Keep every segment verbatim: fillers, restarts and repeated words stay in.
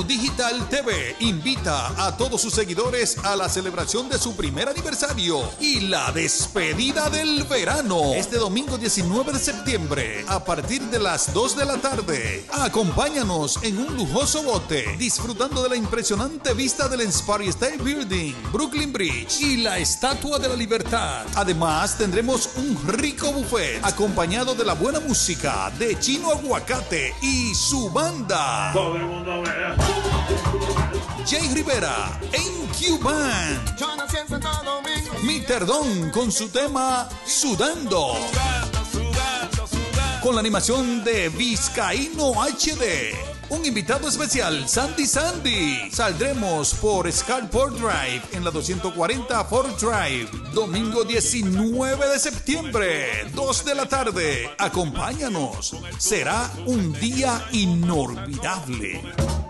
Digital T V invita a todos sus seguidores a la celebración de su primer aniversario y la despedida del verano. Este domingo diecinueve de septiembre, a partir de las dos de la tarde. Acompáñanos en un lujoso bote, disfrutando de la impresionante vista del Empire State Building, Brooklyn Bridge y la Estatua de la Libertad. Además, tendremos un rico buffet acompañado de la buena música de Chino Aguacate y su banda. Todo el mundo ve. Jay Rivera en Cuban. Mister Don con su tema Sudando. Con la animación de Vizcaíno H D. Un invitado especial, Sandy Sandy. Saldremos por Scarport Drive en la doscientos cuarenta Ford Drive. Domingo diecinueve de septiembre, dos de la tarde. Acompáñanos. Será un día inolvidable.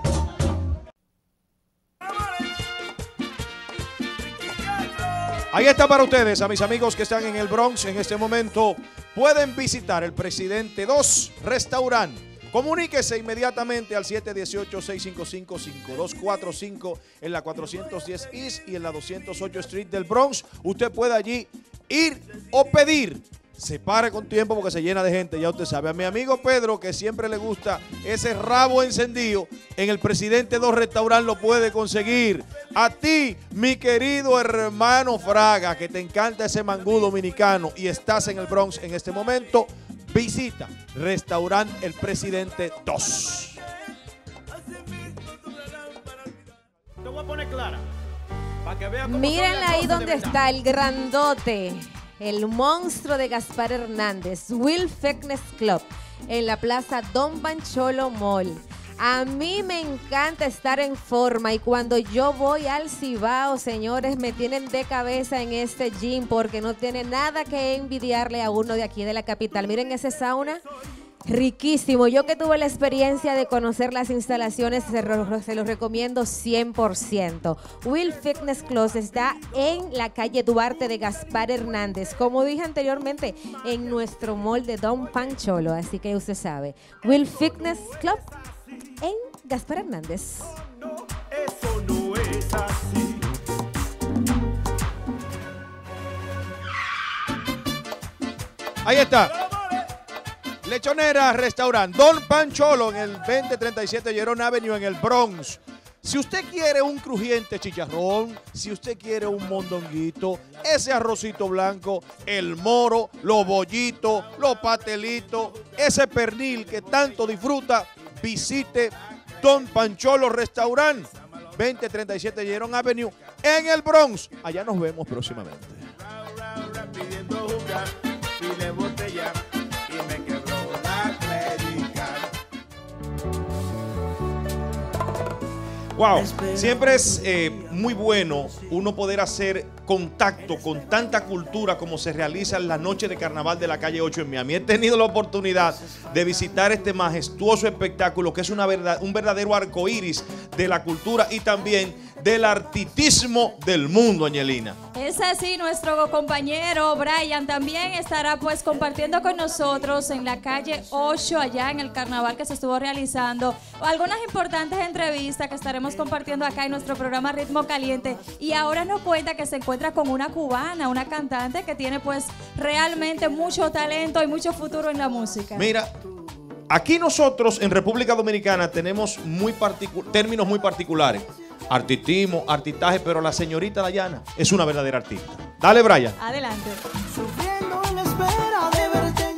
Ahí está para ustedes, a mis amigos que están en el Bronx en este momento. Pueden visitar el Presidente dos Restaurant. Comuníquese inmediatamente al siete uno ocho, seis cinco cinco, cinco dos cuatro cinco en la cuatrocientos diez East y en la doscientos ocho Street del Bronx. Usted puede allí ir o pedir. Se pare con tiempo porque se llena de gente, ya usted sabe. A mi amigo Pedro, que siempre le gusta ese rabo encendido, en el Presidente dos Restaurant lo puede conseguir. A ti, mi querido hermano Fraga, que te encanta ese mangú dominicano y estás en el Bronx en este momento, visita Restaurant El Presidente dos. Te voy a poner clara. Para que vean cómo Mírenla ahí donde está el grandote, el monstruo de Gaspar Hernández, Will Fitness Club, en la plaza Don Pancholo Mall. A mí me encanta estar en forma y cuando yo voy al Cibao, señores, me tienen de cabeza en este gym porque no tiene nada que envidiarle a uno de aquí de la capital. Miren ese sauna. Riquísimo. Yo que tuve la experiencia de conocer las instalaciones, se, lo, se los recomiendo cien por ciento. Will Fitness Club está en la calle Duarte de Gaspar Hernández, como dije anteriormente, en nuestro mall de Don Pancholo. Así que usted sabe, Will Fitness Club en Gaspar Hernández. No, eso no es así. Ahí está. Lechonera Restaurant Don Pancholo en el veinte treinta y siete Jerome Avenue en el Bronx. Si usted quiere un crujiente chicharrón, si usted quiere un mondonguito, ese arrocito blanco, el moro, los bollitos, los pastelitos, ese pernil que tanto disfruta, visite Don Pancholo Restaurant, veinte treinta y siete Jerome Avenue en el Bronx. Allá nos vemos próximamente. Wow, siempre es eh, muy bueno uno poder hacer contacto con tanta cultura como se realiza en la noche de carnaval de la calle ocho en Miami. He tenido la oportunidad de visitar este majestuoso espectáculo que es una verdad, un verdadero arcoíris de la cultura y también del artitismo del mundo, Angelina. Es así, nuestro compañero Brian también estará pues compartiendo con nosotros en la calle ocho, allá en el carnaval que se estuvo realizando, algunas importantes entrevistas que estaremos compartiendo acá en nuestro programa Ritmo Caliente. Y ahora nos cuenta que se encuentra con una cubana, una cantante que tiene pues realmente mucho talento y mucho futuro en la música. Mira, aquí nosotros en República Dominicana tenemos muy términos muy particulares. Artistismo, artistaje, pero la señorita Dayana es una verdadera artista. Dale, Brian. Adelante. Sufriendo en la espera de verte.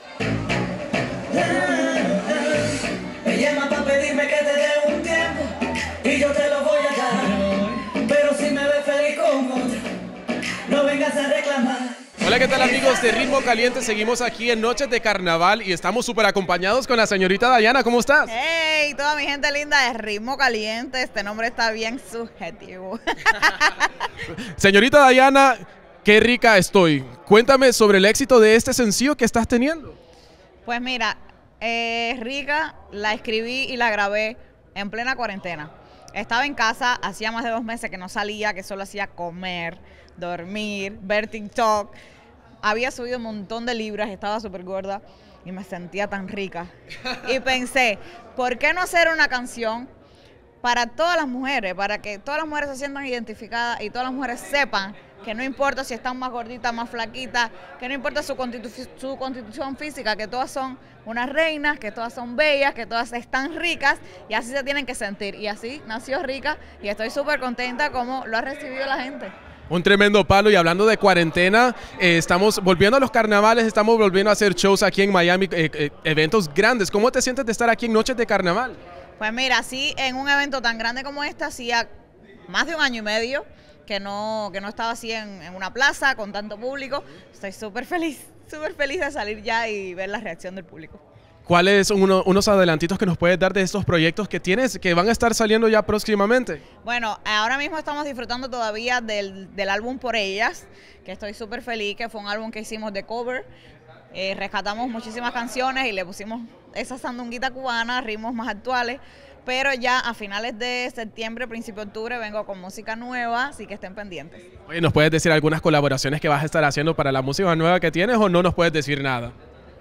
Me llama para pedirme que te dé un tiempo y yo te lo voy a dar. Pero si me ves feliz con otra, no vengas a reclamar. Hola, ¿qué tal amigos de Ritmo Caliente? Seguimos aquí en Noches de Carnaval y estamos súper acompañados con la señorita Dayana. ¿Cómo estás? Hey, toda mi gente linda de Ritmo Caliente. Este nombre está bien subjetivo. Señorita Dayana, qué rica estoy. Cuéntame sobre el éxito de este sencillo que estás teniendo. Pues mira, eh, Rica la escribí y la grabé en plena cuarentena. Estaba en casa, hacía más de dos meses que no salía, que solo hacía comer, dormir, ver TikTok. Había subido un montón de libras, estaba súper gorda y me sentía tan rica. Y pensé, ¿por qué no hacer una canción para todas las mujeres, para que todas las mujeres se sientan identificadas y todas las mujeres sepan que no importa si están más gorditas, más flaquitas, que no importa su, constitu su constitución física, que todas son unas reinas, que todas son bellas, que todas están ricas y así se tienen que sentir. Y así nació Rica y estoy súper contenta como lo ha recibido la gente. Un tremendo palo, y hablando de cuarentena, eh, estamos volviendo a los carnavales, estamos volviendo a hacer shows aquí en Miami, eh, eh, eventos grandes. ¿Cómo te sientes de estar aquí en Noches de Carnaval? Pues mira, sí, en un evento tan grande como este, hacía más de un año y medio que no, que no estaba así en, en una plaza con tanto público. Estoy súper feliz, súper feliz de salir ya y ver la reacción del público. ¿Cuáles son uno, unos adelantitos que nos puedes dar de estos proyectos que tienes, que van a estar saliendo ya próximamente? Bueno, ahora mismo estamos disfrutando todavía del, del álbum Por Ellas, que estoy súper feliz, que fue un álbum que hicimos de cover. Eh, rescatamos muchísimas canciones y le pusimos esa sandunguita cubana, ritmos más actuales. Pero ya a finales de septiembre, principio de octubre, vengo con música nueva, así que estén pendientes. Oye, ¿nos puedes decir algunas colaboraciones que vas a estar haciendo para la música nueva que tienes o no nos puedes decir nada?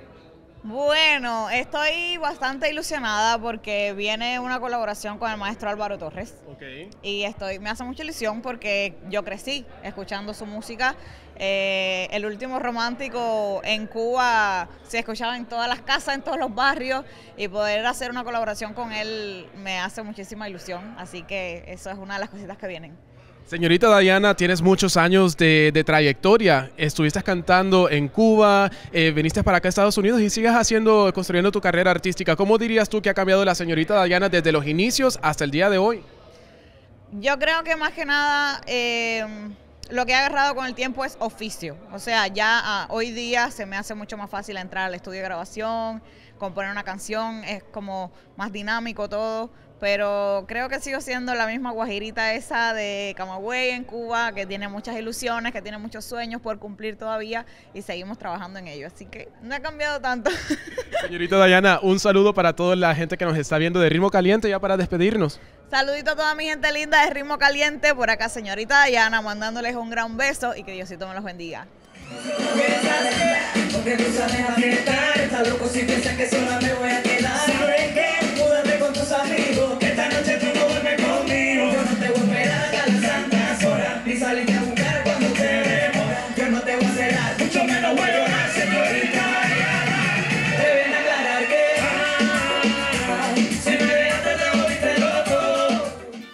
Bueno, estoy bastante ilusionada porque viene una colaboración con el maestro Álvaro Torres. Okay. Y estoy, me hace mucha ilusión porque yo crecí escuchando su música. Eh, el último romántico en Cuba se escuchaba en todas las casas, en todos los barrios, y poder hacer una colaboración con él me hace muchísima ilusión. Así que eso es una de las cositas que vienen. Señorita Diana, tienes muchos años de, de trayectoria. Estuviste cantando en Cuba, eh, viniste para acá a Estados Unidos y sigues haciendo, construyendo tu carrera artística. ¿Cómo dirías tú que ha cambiado la señorita Diana desde los inicios hasta el día de hoy? Yo creo que más que nada eh, lo que he agarrado con el tiempo es oficio. O sea, ya uh, hoy día se me hace mucho más fácil entrar al estudio de grabación, componer una canción, es como más dinámico todo. Pero creo que sigo siendo la misma guajirita esa de Camagüey en Cuba, que tiene muchas ilusiones, que tiene muchos sueños por cumplir todavía y seguimos trabajando en ello. Así que no ha cambiado tanto. Señorita Diana, un saludo para toda la gente que nos está viendo de Ritmo Caliente ya para despedirnos. Saludito a toda mi gente linda de Ritmo Caliente. Por acá, señorita Diana, mandándoles un gran beso y que Diosito me los bendiga. Porque tú sabes apretar, está loco si piensas que sola me voy a quedar. ¿Sabes qué? Múdate con tus amigos, que esta noche tú no duermes conmigo. Yo no te voy a esperar hasta las santas horas, ni salirte a buscar cuando te demora. Yo no te voy a celar, mucho menos voy a llorar, señorita Diana. Te ven a aclarar que ah, si me dejaste te volviste loco.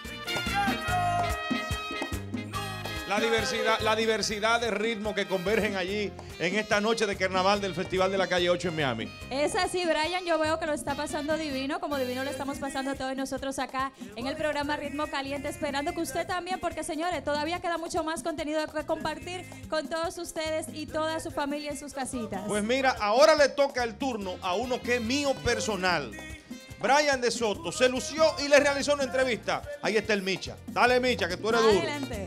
La diversidad, la diversidad de ritmos que convergen allí en esta noche de carnaval del Festival de la Calle ocho en Miami. Es así, Brian, yo veo que lo está pasando divino, como divino lo estamos pasando todos nosotros acá en el programa Ritmo Caliente, esperando que usted también, porque señores, todavía queda mucho más contenido que compartir con todos ustedes y toda su familia en sus casitas. Pues mira, ahora le toca el turno a uno que es mío personal. Brian de Soto se lució y le realizó una entrevista. Ahí está el Micha. Dale, Micha, que tú eres duro. Adelante.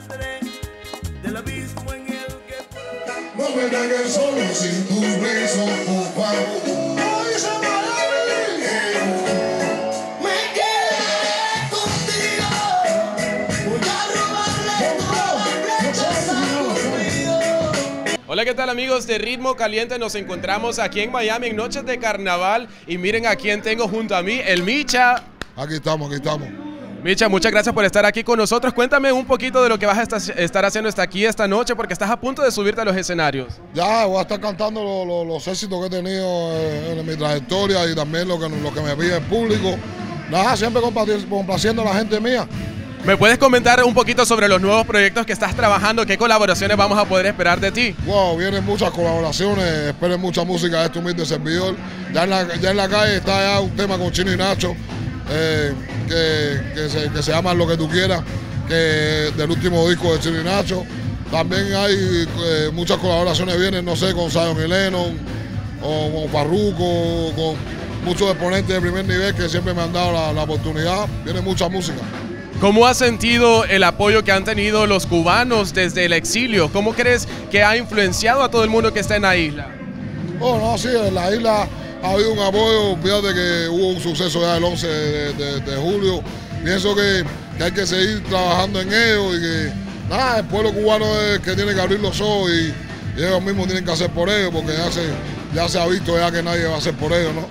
Del abismo en el que no me dejes solo sin tus besos, por favor. Ay, esa maravilla. Me quedé contigo. Voy a robarle todas las flechas a tu vida. Hola, ¿qué tal amigos de Ritmo Caliente? Nos encontramos aquí en Miami en Noches de Carnaval y miren a quién tengo junto a mí, el Micha. Aquí estamos, aquí estamos. Micha, muchas gracias por estar aquí con nosotros. Cuéntame un poquito de lo que vas a estar haciendo hasta aquí esta noche, porque estás a punto de subirte a los escenarios. Ya, voy a estar cantando lo, lo, los éxitos que he tenido en, en mi trayectoria y también lo que, lo que me pide el público. Nada, siempre complaciendo a la gente mía. ¿Me puedes comentar un poquito sobre los nuevos proyectos que estás trabajando? ¿Qué colaboraciones vamos a poder esperar de ti? Wow, vienen muchas colaboraciones, esperen mucha música de este humilde servidor. Ya en la, ya en la calle está ya un tema con Chino y Nacho. Eh, que, que, se, que se llama Lo que tú quieras, que del último disco de Chino y Nacho. También hay eh, muchas colaboraciones, vienen, no sé, con Zion y Lennon, o con Farruko, con muchos exponentes de primer nivel que siempre me han dado la, la oportunidad. Viene mucha música. ¿Cómo has sentido el apoyo que han tenido los cubanos desde el exilio? ¿Cómo crees que ha influenciado a todo el mundo que está en la isla? Oh, no, sí, en la isla ha habido un apoyo. Fíjate que hubo un suceso ya el once de, de, de julio. Pienso que, que hay que seguir trabajando en ello y que nada, el pueblo cubano es que tiene que abrir los ojos y, y ellos mismos tienen que hacer por ello, porque ya se, ya se ha visto ya que nadie va a hacer por ellos, ¿no?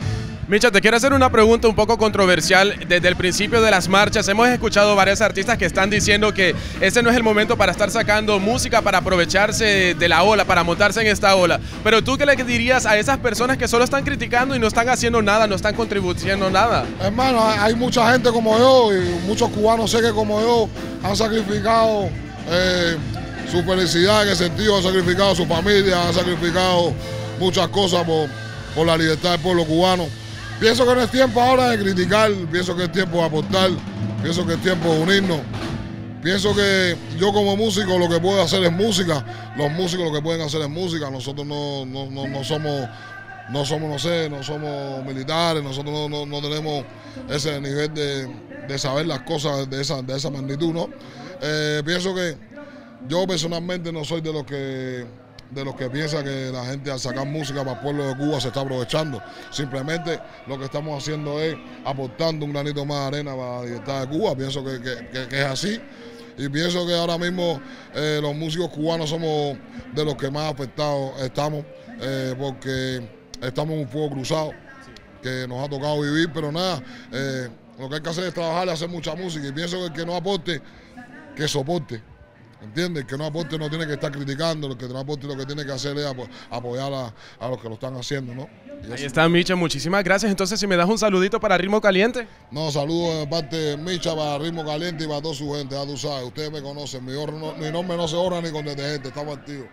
Micha, te quiero hacer una pregunta un poco controversial. Desde el principio de las marchas hemos escuchado varios artistas que están diciendo que ese no es el momento para estar sacando música, para aprovecharse de la ola, para montarse en esta ola. Pero tú, ¿qué le dirías a esas personas que solo están criticando y no están haciendo nada, no están contribuyendo nada? Hermano, hay mucha gente como yo y muchos cubanos sé que como yo han sacrificado eh, su felicidad en el sentido, han sacrificado su familia, han sacrificado muchas cosas por, por la libertad del pueblo cubano. Pienso que no es tiempo ahora de criticar, pienso que es tiempo de aportar, pienso que es tiempo de unirnos. Pienso que yo como músico lo que puedo hacer es música, los músicos lo que pueden hacer es música, nosotros no, no, no, no somos, no somos, no sé, no somos militares, nosotros no, no, no tenemos ese nivel de, de saber las cosas de esa, de esa magnitud, ¿no? Eh, pienso que yo personalmente no soy de los que... de los que piensa que la gente al sacar música para el pueblo de Cuba se está aprovechando. Simplemente lo que estamos haciendo es aportando un granito más de arena para la libertad de Cuba. Pienso que, que, que, que es así. Y pienso que ahora mismo eh, los músicos cubanos somos de los que más afectados estamos, eh, porque estamos en un fuego cruzado que nos ha tocado vivir, pero nada, eh, lo que hay que hacer es trabajar y hacer mucha música. Y pienso que el que no aporte, que soporte. ¿Entiendes? El que no aporte no tiene que estar criticando, el que no aporte lo que tiene que hacer es apo apoyar a, a los que lo están haciendo, ¿no? Y ahí está, Micha, muchísimas gracias. Entonces, si me das un saludito para Ritmo Caliente. No, saludos de parte de Micha para Ritmo Caliente y para toda su gente, ya tú sabes, ustedes me conocen, mi, no, mi nombre no se honra ni con detergente, estamos activos.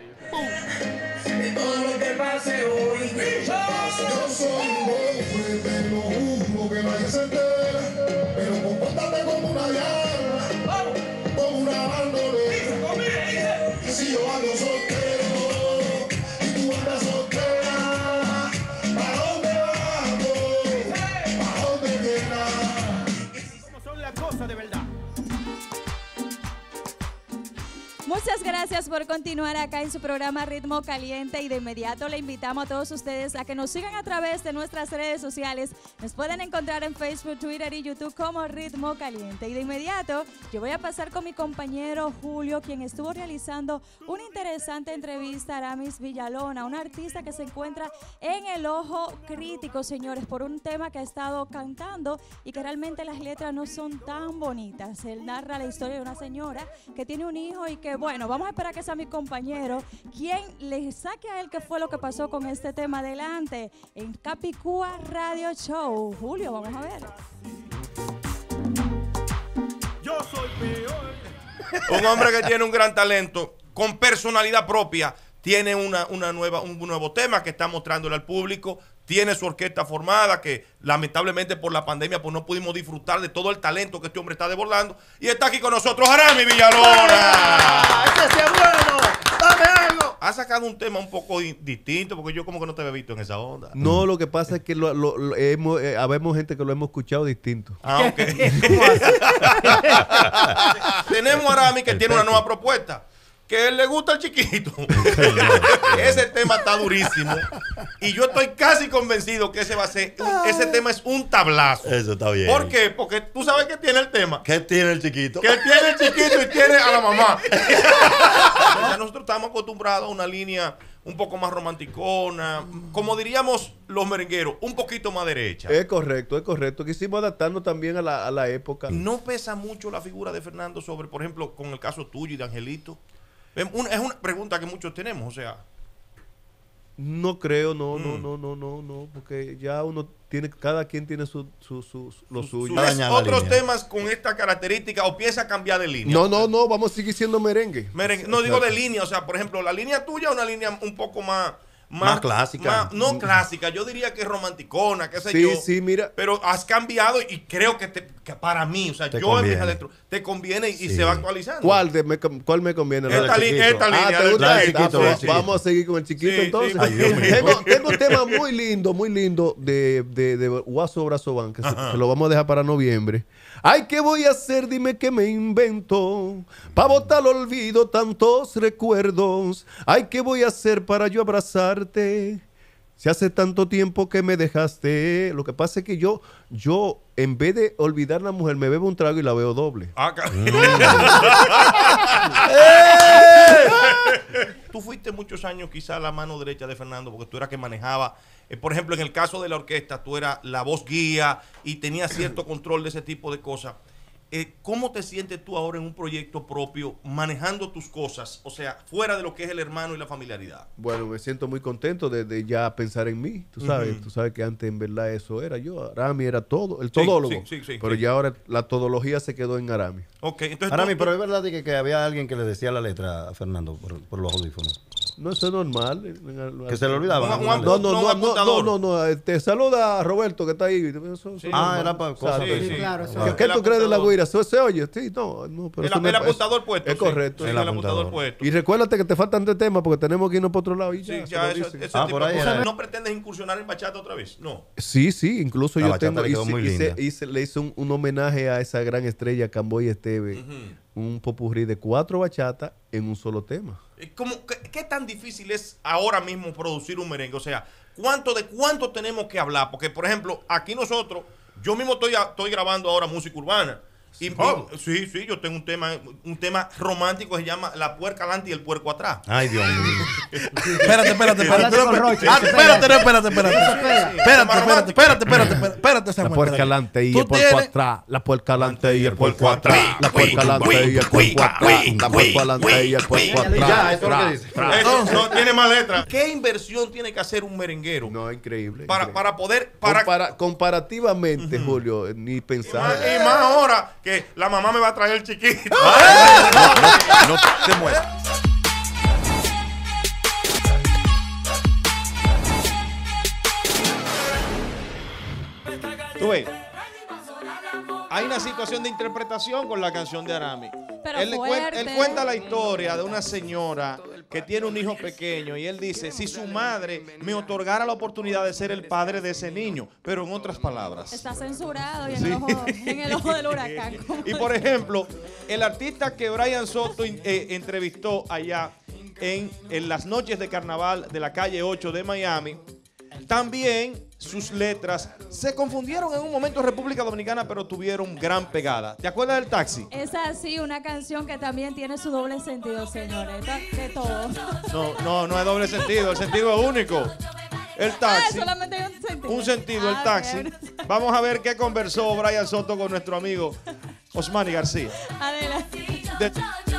Todo lo que pase hoy, yo soy un hombre de lo juro que nadie se entere, pero compórtate como una llama, como una bandolera. Si yo ando soltero y tú andas soltera, ¿para dónde vamos? ¿Para dónde queda? ¿Cómo son las cosas de verdad? Muchas gracias por continuar acá en su programa Ritmo Caliente y de inmediato le invitamos a todos ustedes a que nos sigan a través de nuestras redes sociales. Nos pueden encontrar en Facebook, Twitter y YouTube como Ritmo Caliente. Y de inmediato yo voy a pasar con mi compañero Julio, quien estuvo realizando una interesante entrevista a Aramis Villalona, una artista que se encuentra en el ojo crítico, señores, por un tema que ha estado cantando y que realmente las letras no son tan bonitas. Él narra la historia de una señora que tiene un hijo y que bueno, vamos a esperar que sea mi compañero quien le saque a él qué fue lo que pasó con este tema adelante en Capicúa Radio Show. Julio, vamos a ver. Yo soy peor. Un hombre que tiene un gran talento, con personalidad propia, tiene una, una nueva, un nuevo tema que está mostrándole al público. Tiene su orquesta formada, que lamentablemente por la pandemia pues no pudimos disfrutar de todo el talento que este hombre está desbordando. Y está aquí con nosotros Aramis Villalona. ¡Ese sea bueno! ¡Dame algo! Ha sacado un tema un poco distinto, porque yo como que no te había visto en esa onda. No, lo que pasa es que lo, lo, lo hemos, eh, habemos gente que lo hemos escuchado distinto. Ah, ok. Tenemos a Aramis que tiene una nueva propuesta. Que él le gusta el chiquito. Ese tema está durísimo. Y yo estoy casi convencido que ese va a ser, un, ese tema es un tablazo. Eso está bien. ¿Por qué? Porque tú sabes que tiene el tema. ¿Qué tiene el chiquito? Que tiene el chiquito y tiene a la mamá. Ya nosotros estamos acostumbrados a una línea un poco más romanticona, como diríamos los merengueros, un poquito más derecha. Es correcto, es correcto. Quisimos adaptarnos también a la, a la época. ¿No pesa mucho la figura de Fernando sobre, por ejemplo, con el caso tuyo y de Angelito? Es una pregunta que muchos tenemos, o sea. No creo, no, Mm. no, no, no, no, no, porque ya uno tiene, cada quien tiene su, su, su, lo suyo. ¿Tú ves otros temas con esta característica o piensa cambiar de línea? No, no, no, vamos a seguir siendo merengue. Merengue. No digo de línea, o sea, por ejemplo, la línea tuya es una línea un poco más... Más clásica. más- no clásica, yo diría que es romanticona, qué sé Sí, yo. sí, mira. Pero has cambiado y creo que, te- que para mí, o sea, Te yo en mis conviene. adentro, te conviene y, y Sí. se va actualizando. ¿Cuál, de, me, cuál me conviene? Esta La del li- chiquito. esta línea, Ah, la ¿te del gusta chiquito, esta? la del Pues chiquito. vamos a seguir con el chiquito Sí, entonces. sí. Ay, Dios mío. tengo, tengo un tema muy lindo, muy lindo de, de, de Guaso Brazoban, que se, Ajá. se lo vamos a dejar para noviembre. Ay, ¿qué voy a hacer? Dime qué me invento para botar al olvido tantos recuerdos. Ay, ¿qué voy a hacer para yo abrazarte Si hace tanto tiempo que me dejaste, lo que pasa es que yo, yo en vez de olvidar a la mujer, me bebo un trago y la veo doble. Ah, Tú fuiste muchos años quizá la mano derecha de Fernando porque tú eras que manejaba, eh, por ejemplo, en el caso de la orquesta, tú eras la voz guía y tenías cierto control de ese tipo de cosas. Eh, ¿Cómo te sientes tú ahora en un proyecto propio, manejando tus cosas, o sea, fuera de lo que es el hermano y la familiaridad? Bueno, me siento muy contento de, de ya pensar en mí, tú sabes, Ujú. tú sabes que antes en verdad eso era yo, Arami era todo, el Sí, todólogo, sí, sí, sí, pero sí. ya ahora la todología se quedó en Arami. Ok, entonces Arami, tú- pero es verdad que, que había alguien que le decía la letra a Fernando por, por los audífonos. No, eso es normal. Que se le olvidaba. No, no, no, no, no, no, no, no, te saluda a Roberto que está ahí. Eso, Sí, ah, era para cosas ¿Qué, de- Sí, claro, eso ¿Qué, es. ¿qué El tú crees de la apuntador. guira? ¿Se, se oye? Sí, no, no. Pero El- eso no el es- apuntador puesto, Es sí. correcto. Sí, el apuntador puesto. Y recuérdate que te faltan de temas porque tenemos que irnos para otro lado y ya. Sí, se ya lo eso, dicen. ese tipo de cosas. ¿No pretendes incursionar en bachata otra vez? No. Sí, sí, incluso La yo bachata tengo, le quedó hice, muy hice- linda. hice- le hice un, un homenaje a esa gran estrella Camboy Esteve, un popurrí de cuatro bachatas en un solo tema. ¿Cómo, qué, qué tan difícil es ahora mismo producir un merengue? O sea, ¿cuánto de cuánto tenemos que hablar? Porque, por ejemplo, aquí nosotros, yo mismo estoy, a- estoy grabando ahora música urbana. Y, y- sí, sí, yo tengo un tema, un tema romántico que se llama La puerca adelante y el puerco atrás. Ay, Dios mío. Espérate, espérate, espérate. Háblate con Pero- Roche. ah, Espérate, no, espérate, espérate. Eso Espérate, pega. espérate, espérate, espérate, espérate, espérate, La Samuel, puerca espérate. adelante y Tú el puerco tienes- atrás. La puerca adelante y el puerco atrás. La puerca adelante y el puerco atrás. La puerca adelante y el puerco atrás. Ya, eso es lo que dice. Tra, Eso tra. no tiene más letra. ¿Qué inversión tiene que hacer un merenguero? No, increíble. Para, increíble. para poder. Para, Compara- comparativamente, Julio, ni pensar. y más ahora que la mamá me va a traer el chiquito. No te muevas. Tú ves, hay una situación de interpretación con la canción de Arami. Pero él, le cuen- fuerte. él cuenta la historia de una señora que tiene un hijo pequeño y él dice, si su madre me otorgara la oportunidad de ser el padre de ese niño, pero en otras palabras. Está censurado y en, Sí. el, ojo, en el ojo del huracán. Y por ejemplo, el artista que Brian Soto eh, entrevistó allá en, en las noches de carnaval de la calle ocho de Miami, también sus letras se confundieron en un momento en República Dominicana, pero tuvieron gran pegada. ¿Te acuerdas del taxi? Es así, una canción que también tiene su doble sentido, señores. De de todo. No, no, no es doble sentido, el sentido es único. El Ah, taxi. solamente hay un sentido. Un sentido, el Ah, taxi. bien. Vamos a ver qué conversó Brian Soto con nuestro amigo Osmani García. Adelante. De-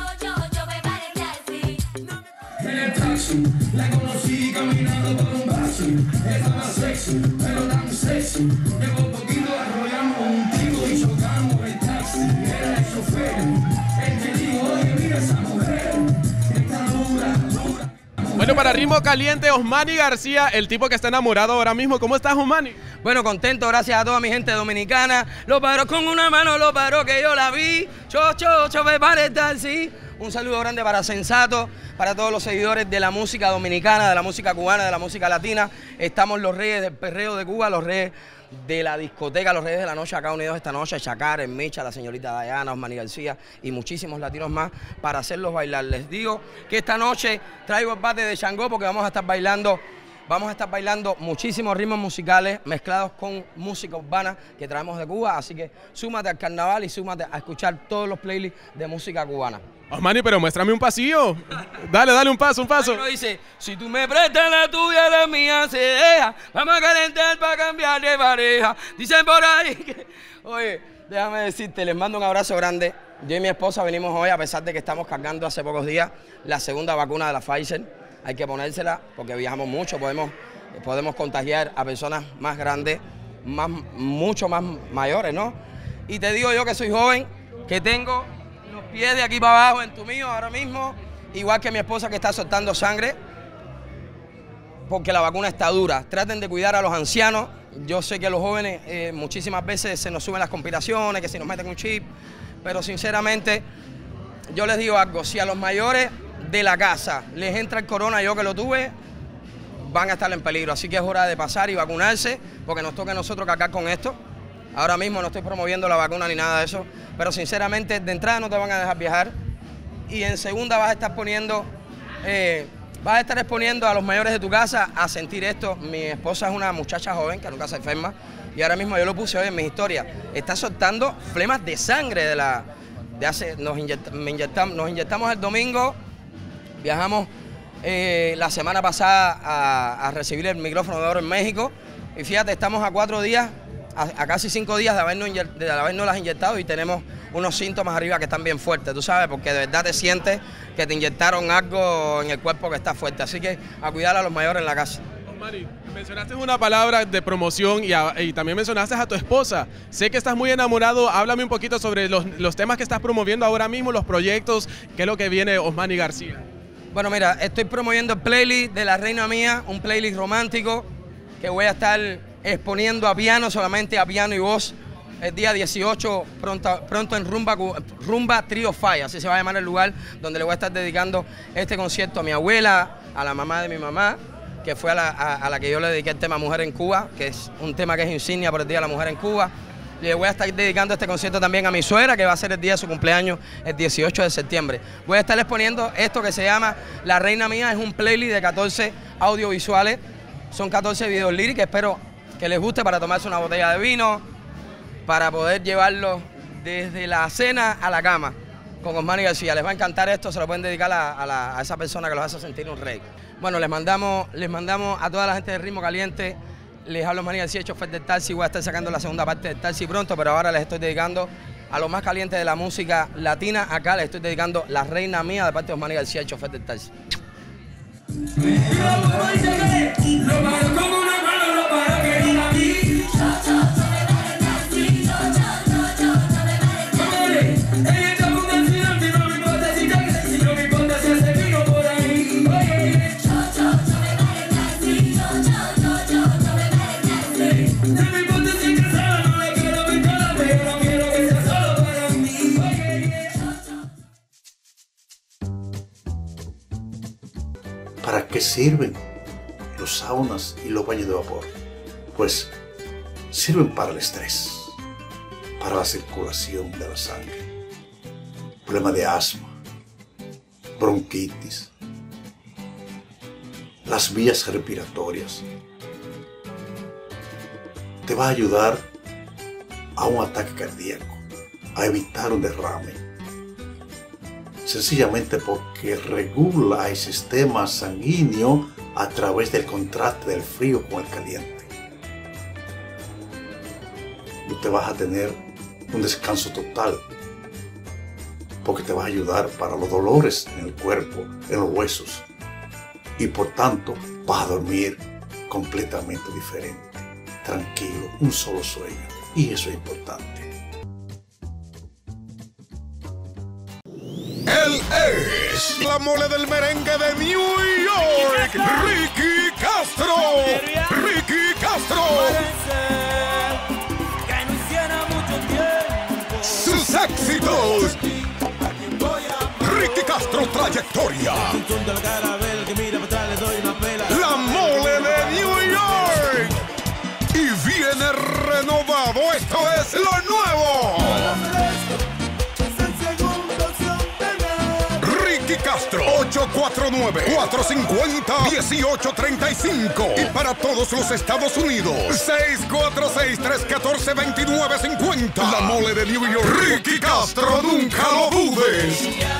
En el taxi, la conocí caminando por un taxi. Estaba sexy, pero tan sexy. De un poquito arrollamos un tico y chocamos el taxi. Era el chofer, el que dijo, oye, mira esa mujer. Está dura, dura. Bueno, para Ritmo Caliente, Osmani García, el tipo que está enamorado ahora mismo. ¿Cómo estás, Osmani? Bueno, contento, gracias a toda mi gente dominicana. Lo paró con una mano, lo paró que yo la vi. Cho, cho, cho, me para el taxi. Un saludo grande para Sensato, para todos los seguidores de la música dominicana, de la música cubana, de la música latina. Estamos los reyes del perreo de Cuba, los reyes de la discoteca, los reyes de la noche acá unidos esta noche. Chacar, El Micha, la señorita Dayana, Osmani García y muchísimos latinos más para hacerlos bailar. Les digo que esta noche traigo el bate de Changó porque vamos a estar bailando. Vamos a estar bailando muchísimos ritmos musicales mezclados con música urbana que traemos de Cuba, así que súmate al carnaval y súmate a escuchar todos los playlists de música cubana. Osmani, pero muéstrame un pasillo. Dale, dale un paso, un paso. Uno dice, si tú me prestas la tuya, la mía se deja, vamos a calentar para cambiar de pareja. Dicen por ahí que... Oye, déjame decirte, les mando un abrazo grande. Yo y mi esposa venimos hoy, a pesar de que estamos cargando hace pocos días la segunda vacuna de la Pfizer. Hay que ponérsela porque viajamos mucho, podemos, podemos contagiar a personas más grandes, más, mucho más mayores, ¿no? Y te digo yo que soy joven, que tengo los pies de aquí para abajo en tu mío ahora mismo, igual que mi esposa que está soltando sangre, porque la vacuna está dura. Traten de cuidar a los ancianos. Yo sé que los jóvenes eh, muchísimas veces se nos suben las conspiraciones, que si nos meten un chip, pero sinceramente yo les digo algo, si a los mayores de la casa les entra el corona, yo que lo tuve, van a estar en peligro. Así que es hora de pasar y vacunarse, porque nos toca a nosotros cargar con esto. Ahora mismo no estoy promoviendo la vacuna ni nada de eso, pero sinceramente de entrada no te van a dejar viajar y en segunda vas a estar poniendo eh, Vas a estar exponiendo a los mayores de tu casa a sentir esto. Mi esposa es una muchacha joven que nunca se enferma y ahora mismo yo lo puse hoy en mi historia. Está soltando flemas de sangre de la... De hace, nos, inyecta, me inyectamos, nos inyectamos el domingo, viajamos eh, la semana pasada a, a recibir el micrófono de oro en México y fíjate, estamos a cuatro días, a, a casi cinco días de habernos, de habernos las inyectado y tenemos unos síntomas arriba que están bien fuertes, tú sabes, porque de verdad te sientes que te inyectaron algo en el cuerpo que está fuerte. Así que a cuidar a los mayores en la casa. Osmani, mencionaste una palabra de promoción y, a, y también mencionaste a tu esposa. Sé que estás muy enamorado. Háblame un poquito sobre los, los temas que estás promoviendo ahora mismo, los proyectos, qué es lo que viene Osmani García. Bueno, mira, estoy promoviendo el playlist de La Reina Mía, un playlist romántico que voy a estar exponiendo a piano, solamente a piano y voz. El día dieciocho, pronto, pronto en Rumba, Rumba Trio Fire, así se va a llamar el lugar donde le voy a estar dedicando este concierto a mi abuela, a la mamá de mi mamá, que fue a la, a, a la que yo le dediqué el tema Mujer en Cuba, que es un tema que es insignia por el Día de la Mujer en Cuba. Le voy a estar dedicando este concierto también a mi suegra, que va a ser el día de su cumpleaños, el dieciocho de septiembre. Voy a estar exponiendo esto que se llama La Reina Mía, es un playlist de catorce audiovisuales, son catorce videos líricos, espero que les guste para tomarse una botella de vino, para poder llevarlo desde la cena a la cama con Osmani García. Les va a encantar esto, se lo pueden dedicar a, a, la, a esa persona que los hace sentir un rey. Bueno, les mandamos, les mandamos a toda la gente de Ritmo Caliente, les hablo Osmani García, chofer del taxi, voy a estar sacando la segunda parte del taxi pronto, pero ahora les estoy dedicando a los más calientes de la música latina. Acá les estoy dedicando La Reina Mía de parte de Osmani García, chofer del taxi. ¿Para qué sirven los saunas y los baños de vapor? Pues sirven para el estrés, para la circulación de la sangre, problema de asma, bronquitis, las vías respiratorias. Te va a ayudar a un ataque cardíaco, a evitar un derrame. Sencillamente porque regula el sistema sanguíneo a través del contraste del frío con el caliente. Y te vas a tener un descanso total, porque te va a ayudar para los dolores en el cuerpo, en los huesos, y por tanto vas a dormir completamente diferente, tranquilo, un solo sueño, y eso es importante. Él es la mole del merengue de New York, Ricky Castro. Ricky Castro. Sus éxitos. Ricky Castro, trayectoria. La mole de New York. Y viene renovado. Esto es lo nuevo. Castro, ocho cuatro nueve, cuatro cinco cero, uno ocho tres cinco. Y para todos los Estados Unidos, seis cuatro seis, tres uno cuatro, dos nueve cinco cero. La mole de New York, Ricky Castro, nunca lo dudes.